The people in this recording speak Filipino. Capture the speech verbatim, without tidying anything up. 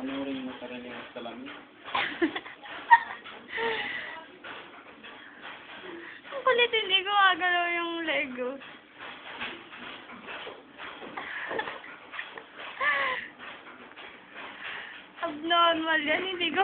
Panurin mo sarili mo sa salamin. Ang kulit, hindi ko magalaw yung Lego. Abnormal yan, hindi ko